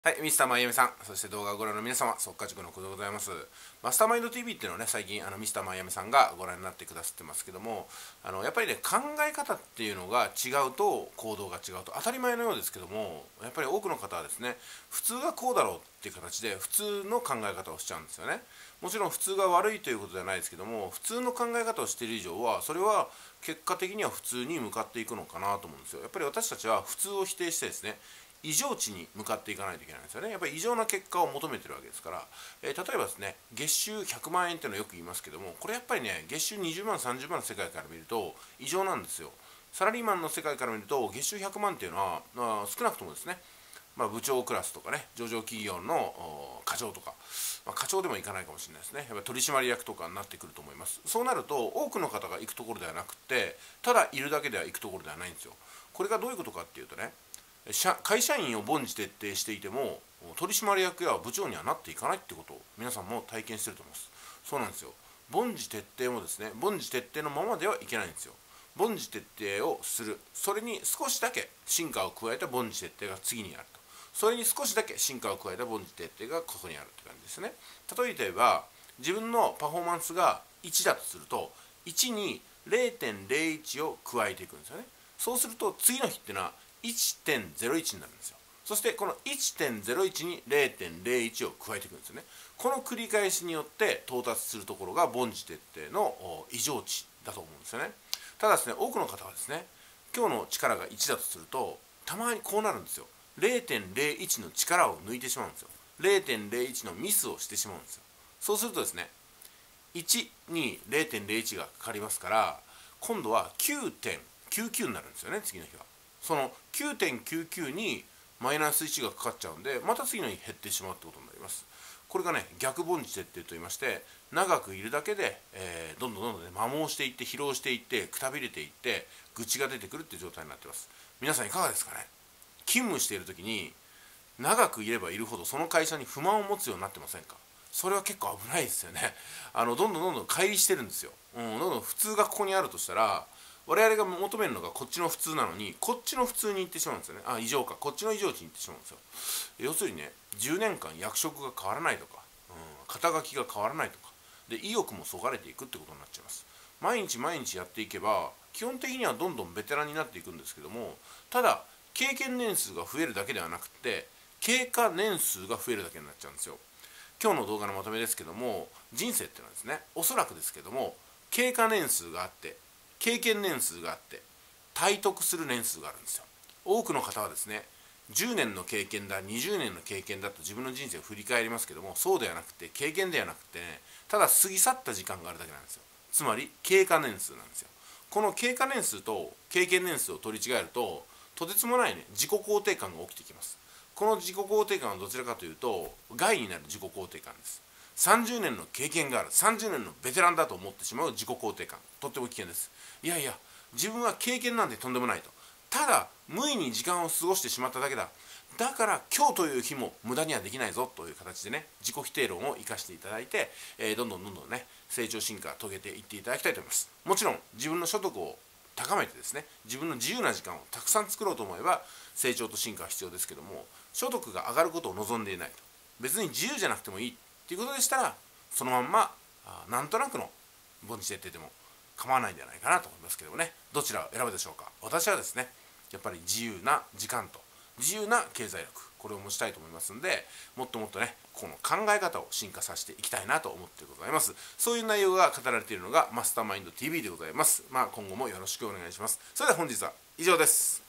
はい、ミスターマイアミさん、そして動画をご覧の皆様、速稼塾の久でございます。マスターマインド TV っていうのをね、最近ミスターマイアミさんがご覧になってくださってますけども、やっぱりね、考え方っていうのが違うと行動が違うと当たり前のようですけども、やっぱり多くの方はですね、普通がこうだろうっていう形で普通の考え方をしちゃうんですよね。もちろん普通が悪いということではないですけども、普通の考え方をしている以上は、それは結果的には普通に向かっていくのかなと思うんですよ。やっぱり私たちは普通を否定してですね、異常値に向かっていかないといけないんですよね。やっぱり異常な結果を求めてるわけですから、例えばですね、月収100万円っていうのはよく言いますけども、これやっぱりね、月収20万30万の世界から見ると異常なんですよ。サラリーマンの世界から見ると月収100万っていうのは、少なくともですね、部長クラスとかね、上場企業の課長とか、課長でもいかないかもしれないですね。やっぱ取締役とかになってくると思います。そうなると多くの方が行くところではなくて、ただいるだけでは行くところではないんですよ。これがどういうことかっていうとね、会社員を凡事徹底していても取締役や部長にはなっていかないってことを皆さんも体験してると思います。そうなんですよ。凡事徹底もですね、凡事徹底のままではいけないんですよ。凡事徹底をする、それに少しだけ進化を加えた凡事徹底が次にあると、それに少しだけ進化を加えた凡事徹底がここにあるって感じですね。例えば自分のパフォーマンスが1だとすると、1に 0.01 を加えていくんですよね。そうすると次の日っていうのは 1.01 になるんですよ。そしてこの 1.01 に 0.01 を加えていくんですよね。この繰り返しによって到達するところが凡事徹底の異常値だと思うんですよね。ただですね、多くの方はですね、今日の力が1だとするとたまにこうなるんですよ。0.01 の力を抜いてしまうんですよ。0.01 のミスをしてしまうんですよ。そうするとですね、1に 0.01 がかかりますから、今度は 9.99 になるんですよね、次の日は。その 9.99 にマイナス1がかかっちゃうんで、また次の日減ってしまうってことになります。これがね、逆凡事徹底と言いまして、長くいるだけで、どんどんどんどん、ね、摩耗していって疲労していってくたびれていって愚痴が出てくるっていう状態になっています。皆さんいかがですかね。勤務している時に長くいればいるほどその会社に不満を持つようになってませんか。それは結構危ないですよね。どんどんどんどん乖離してるんですよ。どんどん普通がここにあるとしたら、我々が求めるのがこっちの普通なのに、こっちの普通に行ってしまうんですよね。異常か、こっちの異常値に行ってしまうんですよ。要するにね、10年間役職が変わらないとか、肩書きが変わらないとかで、意欲もそがれていくってことになっちゃいます。毎日毎日やっていけば基本的にはどんどんベテランになっていくんですけども、ただ経験年数が増えるだけではなくて経過年数が増えるだけになっちゃうんですよ。今日の動画のまとめですけども、人生っていうのはですね、おそらくですけども、経過年数があって経験年数があって体得する年数があるんですよ。多くの方はですね、10年の経験だ20年の経験だと自分の人生を振り返りますけども、そうではなくて経験ではなくてね、ただ過ぎ去った時間があるだけなんですよ。つまり経過年数なんですよ。この経過年数と経験年数を取り違えると、とてつもないね、自己肯定感が起きてきます。この自己肯定感はどちらかというと害になる自己肯定感です。30年の経験がある、30年のベテランだと思ってしまう自己肯定感、とっても危険です。いやいや、自分は経験なんてとんでもないと、ただ無意に時間を過ごしてしまっただけだ、だから今日という日も無駄にはできないぞという形でね、自己否定論を生かしていただいて、どんどんどんどんね、成長進化を遂げていっていただきたいと思います。もちろん自分の所得を高めてですね、自分の自由な時間をたくさん作ろうと思えば成長と進化は必要ですけども、所得が上がることを望んでいないと、別に自由じゃなくてもいいっていうことでしたら、そのまんまなんとなくの凡事徹底でも構わないんじゃないかなと思いますけどもね、どちらを選ぶでしょうか。私はですね、やっぱり自由な時間と自由な経済力、これを持ちたいと思いますので、もっともっとね、この考え方を進化させていきたいなと思ってございます。そういう内容が語られているのがマスターマインド TV でございます。今後もよろしくお願いします。それでは本日は以上です。